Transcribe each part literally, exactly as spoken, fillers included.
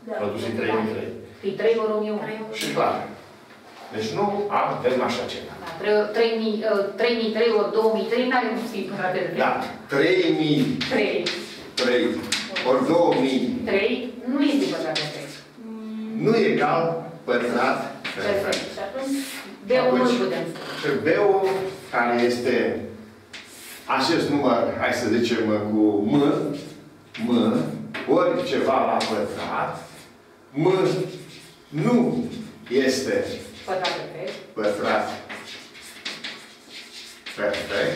Produsul e trei mii trei. E trei ori o mie unu. Și clar. Deci nu avem așa ceva. trei mii trei ori două mii trei n-are un fi pătrat perfect. Da. trei mii trei ori două mii trei nu este pătrat perfect. Nu e egal pătrat perfect. Perfect. Și atunci B-ul nu putem. Și B-ul, care este acest număr, hai să zicem, cu M, M, ori ceva la pătrat, M nu este Pătrat perfect. Pătrat perfect.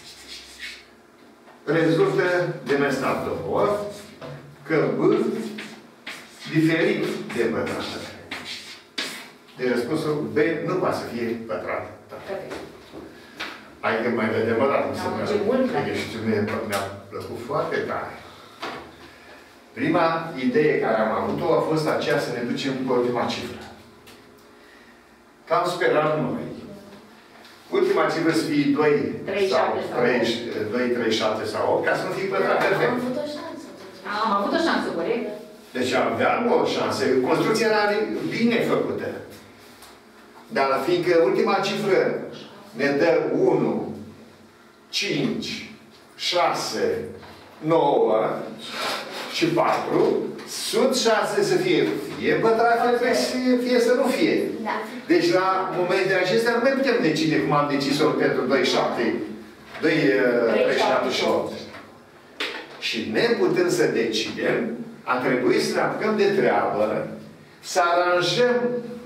Rezultă din ăsta două că B diferit de pătrat perfect. De răspunsul B nu poate să fie pătrat perfect. Hai că mai vedem o dată. Și mi-a plăcut foarte tare. Prima idee care am avut-o a fost aceea să ne ducem cu ultima cifră. Cam speram noi. Ultima cifră să fie doi, trei, șapte sau opt, ca să nu fie pătrat perfect. Am avut o șansă. Am avut o șansă, corect? Deci aveam o șansă. Construcția era bine făcută. Dar fiindcă ultima cifră ne dă unu, cinci, șase, nouă și patru, sunt șanse să fie fie pătrat perfect, fie să nu fie. Da. Deci la momentele acestea nu mai putem decide cum am decis-o pentru doi, șapte, doi, trei, șapte și opt. Și ne putem să decidem, a trebuit să ne apucăm de treabă, să aranjăm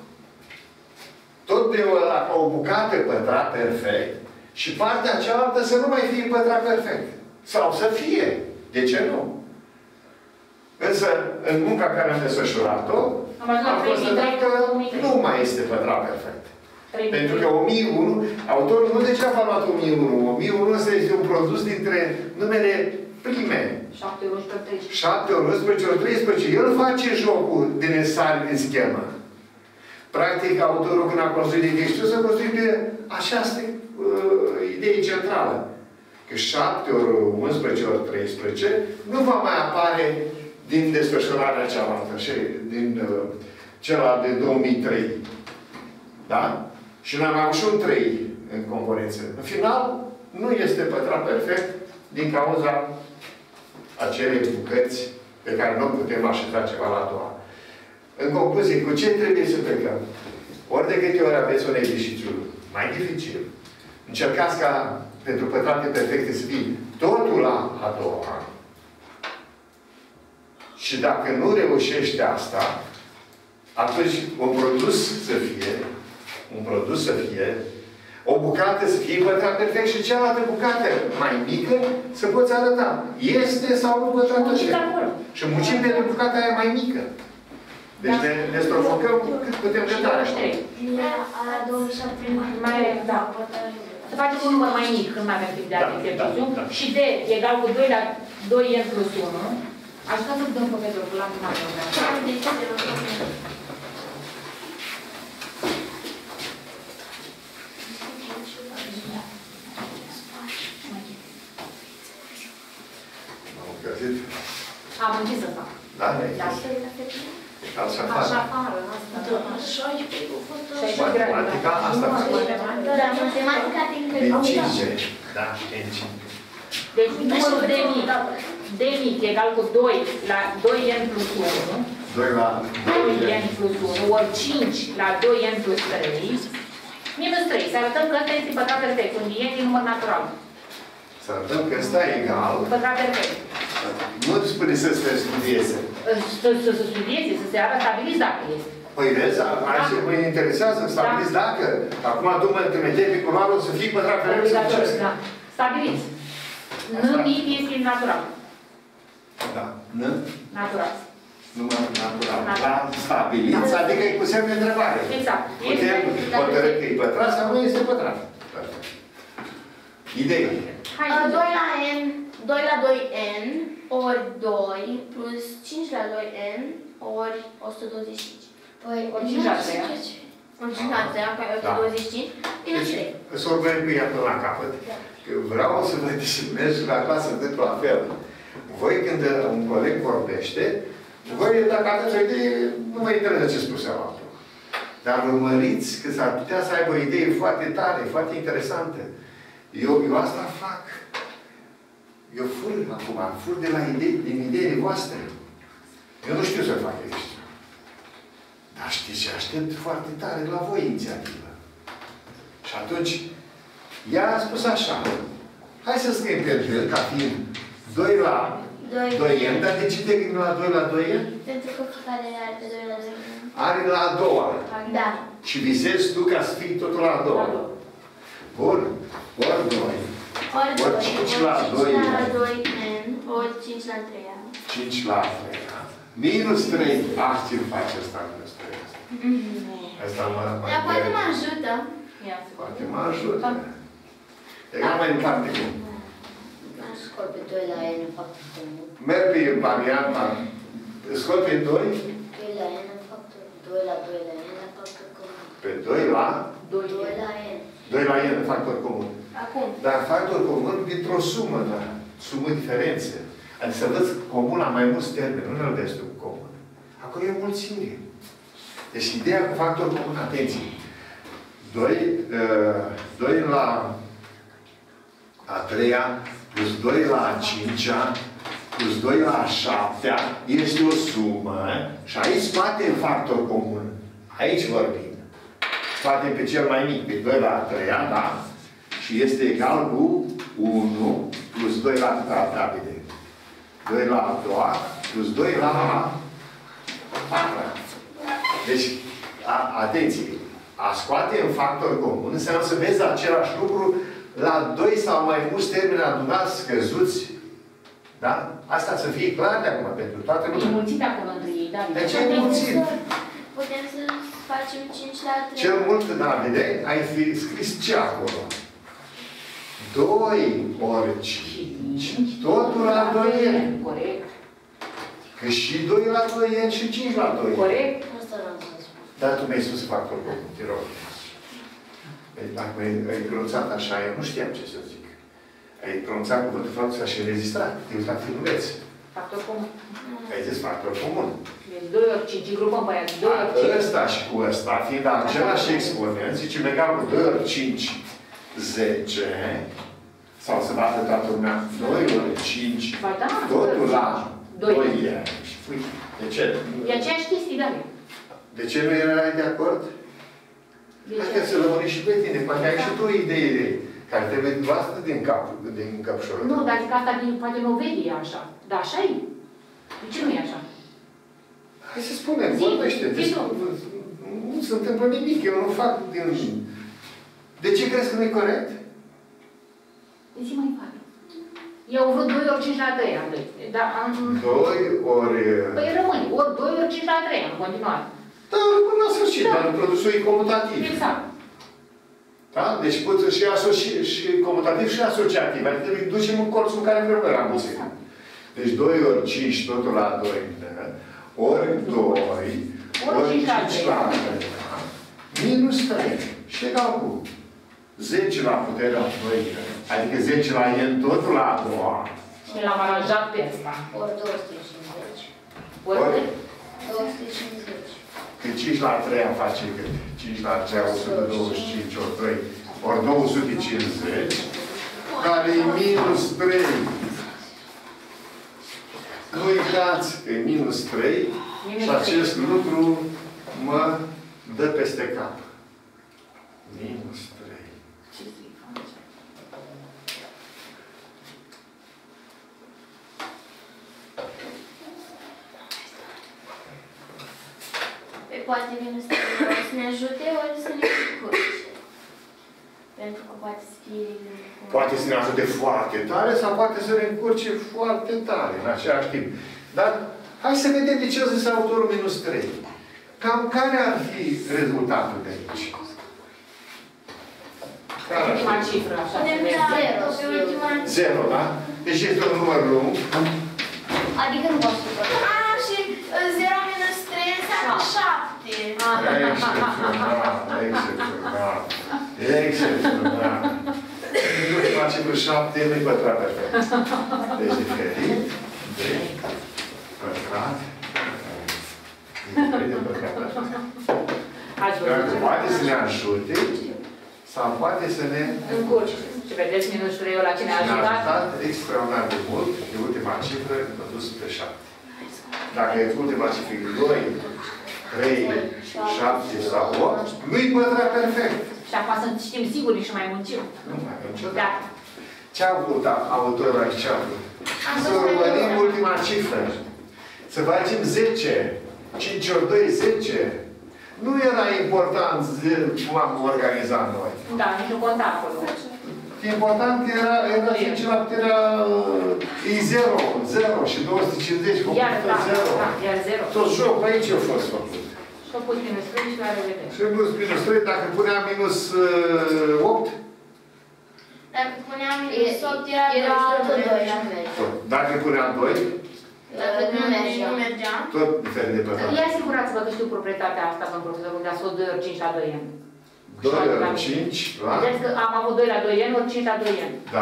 tot de ăla ca o bucată pătrat perfect și partea cealaltă să nu mai fie pătrat perfect. Sau să fie. De ce nu? Însă, în munca care am desfășurat-o, am constatat că nu mai este pătrat perfect. Pentru că o mie unu, autorul nu degeaba a luat o mie unu. o mie unu este un produs dintre numere prime. șapte ori treisprezece. șapte ori unsprezece ori treisprezece. El face jocul de necesare din schemă. Practic, autorul, când a construit de textul, s-a construit pe această uh, idee centrală. Că șapte ori unsprezece ori treisprezece nu va mai apare din desfășurarea cealaltă, și din uh, celălalt de două mii trei. Da? Și noi am avut și un trei în componență. În final, nu este pătrat perfect din cauza acelei bucăți pe care nu putem așeza ceva la a doua. În concluzie, cu ce trebuie să plecăm? Ori de câte ori aveți un exercițiu mai dificil, încercați ca pentru pătrate perfecte să fie totul la a doua. Și dacă nu reușește asta, atunci un produs să fie, un produs să fie, o bucată să fie pătrat perfect și cealaltă bucată mai mică să poți arăta. Este sau nu pătrat perfect. Și muncim pentru bucata aia mai mică. Deci ne, ne strofocăm cât putem de tare. La două mii șapte mai da. Să facem un număr mai mic când mai avem tip de alt exercițiu. Și D egal cu doi la doi n plus unu. Aș vrea să dăm pe Petru la prima programă. Am închis să fac. Da? Așa afară. Așa afară. Matematica, asta Da, matematica din din cinci. Da, din cinci. Deci numărul D mic. D mic egal cu doi la doi n plus unu. doi la doi n plus unu ori cinci la doi n plus trei. Minus trei. Să arătăm că ăsta este pătrat perfect. Un n e număr natural. Să arătăm că ăsta e egal. Pătrat perfect. Nu spune să se studieze. Să se studieze, să se arăt stabiliți dacă este. Păi vezi, așa mă interesează, stabiliți dacă. Acum tu mă trimiteai pe culoare, o să fii pătrat perfect. Da. Stabiliți. N mic este natural. Da. N? Natural. Număr natural. Da, stabiliți, adică e cu semn de întrebare. Exact. Putem hotărâ că e pătrat sau nu este pătrat. Idei. doi la n, doi la doi n ori doi plus cinci la doi n ori o sută douăzeci și cinci. Păi, ori cinci la trei. Ori cinci la trei, apoi o sută douăzeci și cinci. Bine, deci, trei. să urmărim cu ea până la capăt. Că vreau să vă disciplinez și la clasă de la fel. Voi, când un coleg vorbește, Voi, dacă aveți o idee, nu mă interesează ce spuse altul. Dar urmăriți că s-ar putea să aibă o idee foarte tare, foarte interesantă. Eu, eu asta fac. Eu fur acum, fur de la idei, din ideile voastre. Eu nu știu să fac aici. Dar știți ce aștept foarte tare la voi inițiativă. Și atunci, ea a spus așa. Hai să scriem pentru el, ca fiind doi la doi N, dar de ce te gândim la doi la doi N? Pentru că fiecare are de doi la doi N. Are la a doua. Da. Și visezi tu ca să fii totul la a doua. Bun. Ori doi. Ori Ori cinci la doi N, ori cinci la trei. cinci la trei. Minus trei. Ah, ce-mi face ăsta minus trei? Asta mă... Dar poate mă ajută. Poate mă ajută. Egal mai departe cum. Scot pe doi la N factor comun. Merg pe varianta. Scot pe doi. doi la N factor. doi la doi la N factor comun. Pe doi la... doi la N. doi la N factor comun. Acum. Dar factor comun dintr-o sumă, da? Sumă diferențe. Adică să văd comuna mai mulți termeni, nu ne vezi tu comun. Acolo e mulțimire. Deci ideea cu factor comun, atenție. doi la a treia plus doi la a cincea plus doi la a șaptea este o sumă și aici scoatem factor comun. Aici vorbim. Scoatem pe cel mai mic, pe doi la a treia, da? Și este egal cu unu plus doi la a rapide. doi la a doua plus doi la a patra. Deci, a, atenție, a scoate în factor comun înseamnă să vezi același lucru la doi sau mai mulți termeni adunați, scăzuți. Da? Asta să fie clar de acum pentru toată lumea. E mulțit acolo între ei, da? De ce e mulțit? Putem să facem cinci la trei. Cel mult, da, vedeai? Ai fi scris ce acolo? doi ori cinci, totul la doi N. Corect. Că și doi la doi N și cinci la doi N. Corect. Asta l-am spus. Dar tu mi-ai spus factor comun, te rog. Deci, dacă ai pronunțat așa, eu nu știam ce să zic. Ai pronunțat cuvântul frauță și înregistrat. Te uita filmuleț. Factor comun. Ai zis factor comun. doi ori cinci, grupăm pe aia. doi ori cinci. Ăsta și cu ăsta, fiind același exponent, zicem egal cu doi ori cinci, zece, sau să bată toată lumea, doi ori cinci, Ba da, totul la doi. doi N. De ce? E aceeași chestie, da. De ce nu erai de acord? Hai să lămâni și pe tine, poate ai și tu idei care trebuie voastră din cap, din capșoră. Nu, dar zic asta din, poate nu vede așa. Dar așa e. De ce nu e așa? Hai să spunem, vorbește. Nu se întâmplă nimic, eu nu fac din... De ce crezi că nu e corect? Zi mai fac. Eu vrut doi ori cinci la trei, Andrei. Dar am... doi ori... Păi rămâne. Ori doi ori cinci la trei, în continuare. Da, până la sfârșit, Da. dar produsul e comutativ. Exact. Da? Deci poți și, asoci, și comutativ și asociativ. Adică îi ducem în colțul în care vrem la mulțime. Exact. Deci doi ori cinci, totul la doi. Ori doi, ori cinci la trei. Minus trei. Și egal cu zece la puterea doi. Adică zece la N, totul la a doua. Și l-am aranjat pe ăsta. Ori două sute cincizeci. Ori... Ori? două sute cincizeci. Că cinci la trei am face cât? cinci la trei, o sută douăzeci și cinci ori trei. Ori două sute cincizeci. Care e minus trei. Nu uitați că e minus trei. Și acest lucru mă dă peste cap. Minus trei. Ce să-i faci? Pe poate minus trei ori să ne ajute, ori să ne încurce. Pentru că poate să fie... Poate să ne ajute foarte tare sau poate să ne încurce foarte tare în același timp. Dar hai să vedem de ce a zis autorul minus trei. Cam care ar fi rezultatul de aici? Care ar Ultima fi? cifră, așa se Putem vede. da pe ultima... Zero, da? Deci este un număr lung. Adică nu poți să faci. A, și zero minus trei înseamnă șapte. Excepțional, excepțional. Excepțional. Nu face cu șapte, nu-i pătrat perfect. Deci diferit de pătrat trei de pătrat perfect. Ați Dacă văzut? poate să ne ajute, sau poate să ne încurce. Și vedeți minus trei la cine a ne-a ajutat? ajutat extraordinar de mult, de ultima cifră, a dus pe șapte. Dacă e ultima cifră doi, trei, șapte sau opt, nu-i pătrat perfect. Și acum să știm sigur și mai muncim. Nu mai avem niciodată. Da. Ce a vrut autorul aici? Ce a vrut? Să urmărim ultima cifră. Să facem zece. cinci ori doi, zece. Nu era important cum am organizat noi. Da, nici nu conta acolo. Important era, era zece la puterea e zero, zero și două sute cincizeci, Iar, da, zero. da, iar zero. Tot jocul aici a fost făcut. Și a pus minus trei și la revedere. Și minus minus trei, dacă puneam minus opt, Dacă puneam minus opt, era Era tot doi. doi, nu merge. tot. Dacă puneam doi, Dacă Nu nu mergea. mergea. tot diferit de pătrat. Ia asigurați-vă că știu proprietatea asta, când profesorul de-a scos doi ori cinci la doi n. doi ori cinci la... Vedeți că am avut doi la doi n ori cinci la doi n. Da.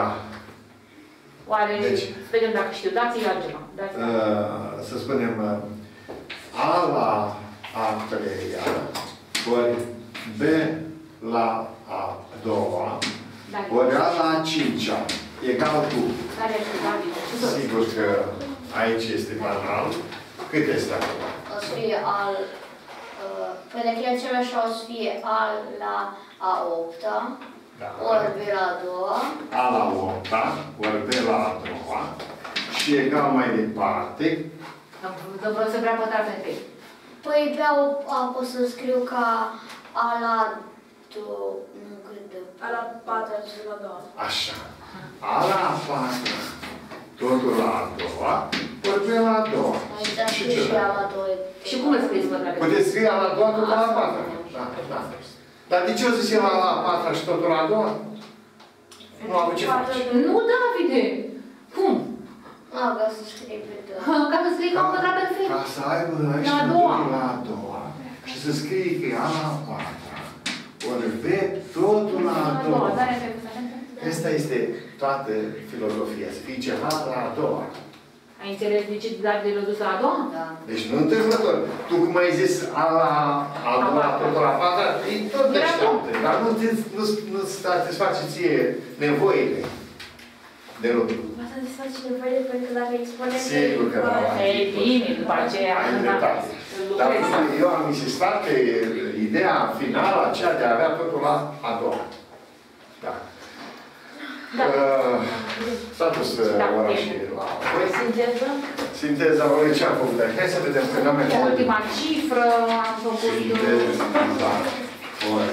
Oare, Deci. să vedem dacă știu, dați-i altceva. Dați-i Uh, să spunem, uh, A la a treia ori B la a doua Dacă- ori A la a cincea egal cu... Care este David? Ce să- Sigur că aici este banal. Cât este acolo? O să fie al... uh, Pe decrețele așa o să fie al la a opta, Da. ori b la a doua, A la opta ori B la a doua și egal mai departe. Dă vreau să vrea pătrat perfect. păi pe a, a pot să scriu ca a la două, nu cred de... A la patru, la doua. Așa. A la a patra, totul la a doua, ori B la a doua. Aici da Și și ce și da? a la doi. Și cum îl scrieți pătrat perfect? Puteți scrie la a doua, totul la a patra. Da, da. Dar de ce o zice la a patra și totul la a doua? Nu am ce face. Nu, Davide! Cum? A, vreau să scrie pe două. Ca să scrii ca un pătrat perfect. Ca să aibă aici La a doua. la a doua. Și să scrie că e a la a patra. Ori B, totul la a doua. Dar efect. Asta este toată filozofia. Să fie ceva la a doua. Ai înțeles de ce David l-a dus la a doua? Da. Deci nu întâmplător. Tu cum ai zis a la a doua, totul la a patra, e tot deșteaptă. Dar nu nu nu satisface ție nevoile de lucru. Vă satisface nevoile pentru că dacă expunem... Sigur că da. Ei, bine, după aceea... Ai dreptate. Dar eu am insistat pe ideea finală aceea de a avea totul la a doua. Da. Da. Uh, S-a dus Da, ora bine. și la voi. Sinteză. Sinteza, voi ce am făcut? Hai să vedem că n-am mai făcut. Ultima cifră, am făcut... Sinteza, da. Ori.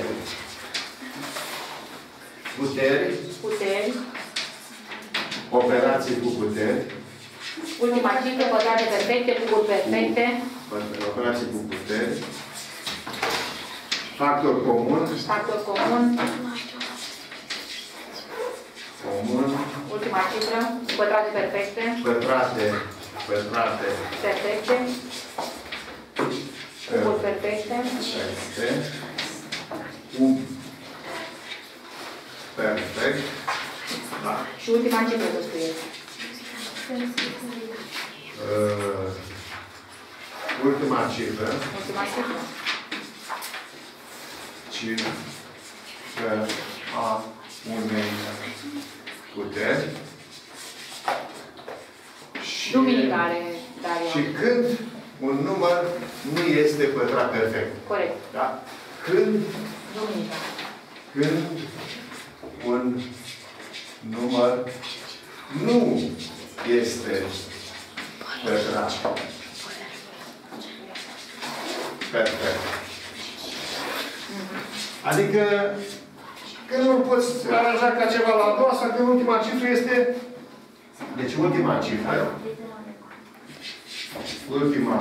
Puteri, Puteri. operații cu puteri, Ultima cifră, pătrate perfecte, cuburi perfecte. operații cu puteri, factor comun, Factor comun. comun, Ultima cifră, pătrate perfecte. pătrate, pătrate, Perfecte. Cuburi perfecte. perfecte, cub, perfect, da. Și ultima cifră să scrieți. Uh, ultima cifră, Ultima cifră. cifră a unei puteri și, Duminicale, Daria. și când un număr nu este pătrat perfect. Corect. Da? Când, Duminica. când un număr nu este pătrat perfect. Adică când nu poți aranja ca ceva la a doua sau când ultima cifră este... Deci ultima cifră, ultima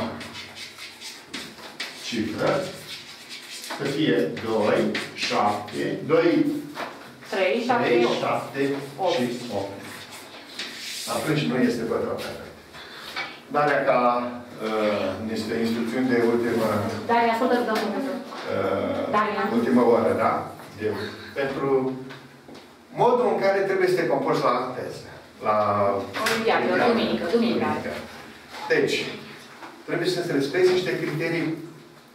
cifră, să fie doi, șapte, doi, trei, șapte, trei, opt. șapte opt. și opt. Atunci nu este pătrat perfect. Dar ca uh, niște instrucțiuni de ultimă Daria, ascultă, dăm profesor. uh, Daria. ultimă oră, da? De, pentru modul în care trebuie să te comporți la teză. La Olimpiadă, duminică, duminică. Deci, trebuie să-ți respecti niște criterii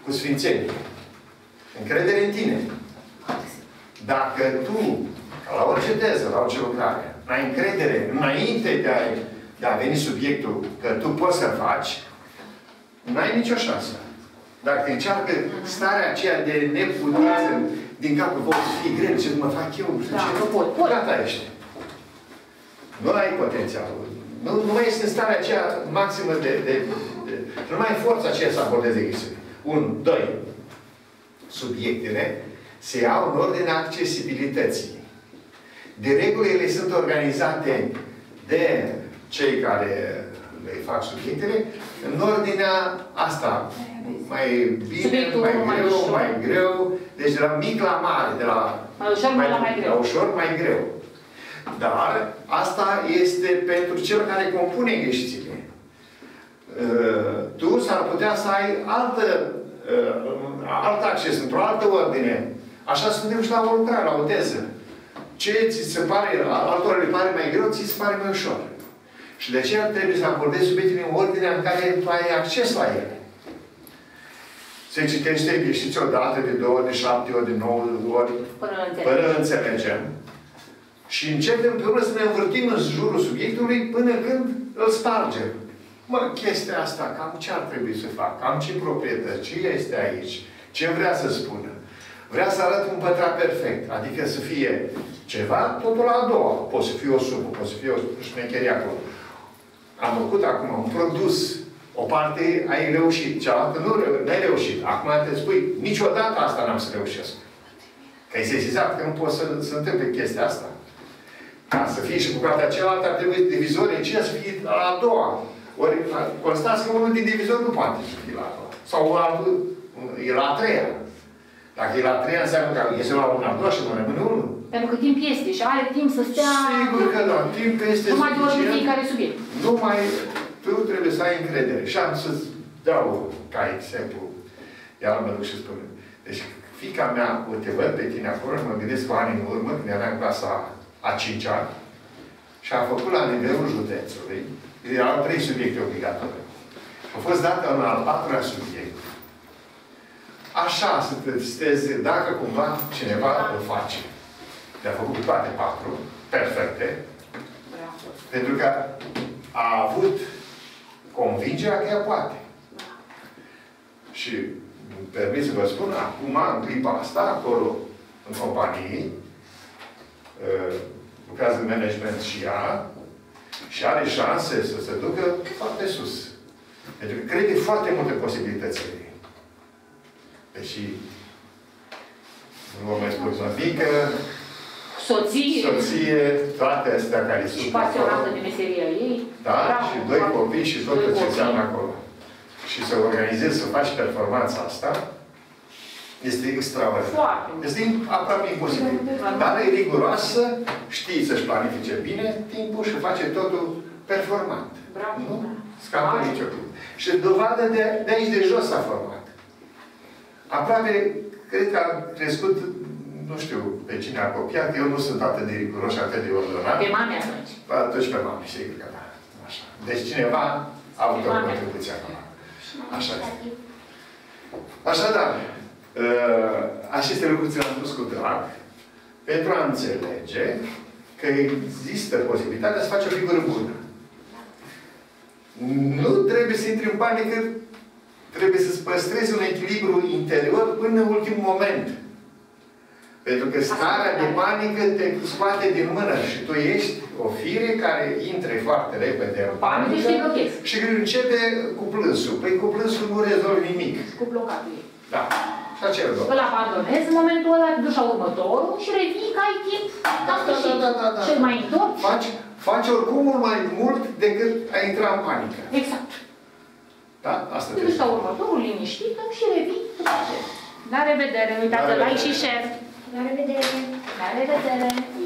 cu sfințenie. Încredere în tine. Dacă tu, ca la orice teză, la orice lucrare, n-ai încredere înainte de a, de a veni subiectul că tu poți să-l faci, n-ai nicio șansă. Dacă încearcă starea aceea de neputință din capul vostru să fie greu, ce mă fac eu, da, ce nu pot, pot. gata ești. Nu ai potențialul. Nu, nu mai ești în starea aceea maximă de, de, de... Nu mai ai forța aceea să abordeze chestiuni. Un, doi. Subiectele se iau în ordinea accesibilității. De regulă, ele sunt organizate de cei care le fac subiectele în ordinea asta. Mai bine, Subiectul mai mai greu, ușor. mai greu. Deci de la mic la mare, de la Mai ușor, mai la mai greu. La ușor, mai greu. Dar asta este pentru cel care compune gheșțile. Tu s-ar putea să ai altă, alt acces, într-o altă ordine. Așa suntem și la o lucrare, la o teză. Ce ți se pare, altora le pare mai greu, ți se pare mai ușor. Și de aceea trebuie să abordezi subiectele în ordinea în care tu ai acces la ele. Se citește gheștiți odată, de două ori, de șapte ori, de nouă ori, până înțelegem. Și începem pe urmă să ne învârtim în jurul subiectului până când îl spargem. Mă, chestia asta, cam ce ar trebui să fac? Cam ce proprietăți? Ce este aici? Ce vrea să spună? Vrea să arăt un pătrat perfect. Adică să fie ceva, totul la a doua. Poate să fie o sumă, poate să fie o șmecherie acolo. Am făcut acum un produs. O parte ai reușit, cealaltă nu ai reușit. Acum te spui, niciodată asta n-am să reușesc. Că ai sesizat că nu poți să se întâmple chestia asta. Ca să fie și bucata cealaltă, ar trebui divizorii aceea să fie la a doua. Ori constați că unul din divizori nu poate să fie la a doua. Sau altul, e la a treia. Dacă e la a treia, înseamnă că este la una a doua și nu rămâne unul. Pentru că timp este și are timp să stea... Sigur că da, timp este numai de suficient. fiecare subiect. Nu mai... Tu trebuie să ai încredere. Și am să-ți dau ca exemplu. Iar mă duc și spun. Deci, fiica mea, o te văd pe tine acolo, mă gândesc cu ani în urmă, când era în clasa a cincea, și a făcut la nivelul județului, erau trei subiecte obligatorii. A fost dată în al patrulea subiect. Așa să te testeze dacă cumva cineva îl face. Le-a făcut toate patru, perfecte, pentru că a avut convingerea că ea poate. Și îmi permit să vă spun, acum, în clipa asta, acolo, în companie, lucrează în management și ea, și are șanse să se ducă foarte sus. Pentru că crede foarte multe posibilitățile ei. Deși, nu vă mai spun, mică, soție, soție, toate astea care sunt și pasionată de meseria ei. Da, Bravo, și doi bravo. copii și tot ce înseamnă acolo. Și să organizezi, să faci performanța asta, este extraordinar. Foarte. Este aproape imposibil. Dar e riguroasă, știe să-și planifice bine timpul și face totul performant. Bravo. Nu scapă nicio clipă. Și dovadă de, de aici de jos s-a format. Aproape, cred că a crescut, nu știu pe cine a copiat, eu nu sunt atât de riguros și atât de ordonat. Pe mame atunci. Atunci pe mame, sigur că da. Așa. Deci cineva a avut o contribuție acolo. Așa este. Așadar, aceste lucruri ți le-am spus cu drag pentru a înțelege că există posibilitatea să faci o figură bună. Nu trebuie să intri în panică, trebuie să-ți păstrezi un echilibru interior până în ultimul moment. Pentru că starea de panică te scoate din mână și tu ești o fire care intre foarte repede în panică și începe cu plânsul. Păi cu plânsul nu rezolvi nimic. Cu blocatul ei. Da. Și acel lucru. Îl abandonezi în momentul ăla, te duci la următorul și revii că ai timp. Da, da, da, da, da, da. Și îl mai întorci. Faci, faci oricum mult mai mult decât a intra în panică. Exact. Da? Asta te duci la următorul, liniștită și revii. La revedere. Nu uitați de like și share. La revedere! La revedere!